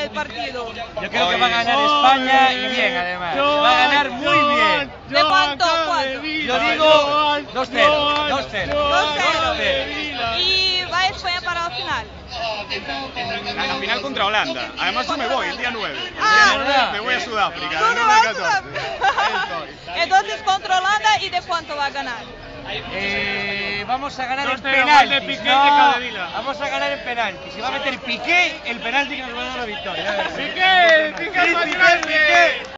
este partido? Yo creo que va a ganar España y bien, además. Va a ganar muy bien. ¿De cuánto? ¿Cuánto? Yo digo 2-0. 2-0. 2-0. ¿Y va España para la final? La final contra Holanda. Además yo me voy el día 9. Ah. Me voy a Sudáfrica. ¿Tú el no vas 14. a Entonces contra Holanda, ¿y de cuánto va a ganar? Vamos a ganar en 2-0, penaltis. gol de Piqué No, de Capdevila. vamos a ganar en penaltis. Si va a meter Piqué, el penalti que nos va a dar la victoria. Piqué, Piqué, Piqué, Piqué.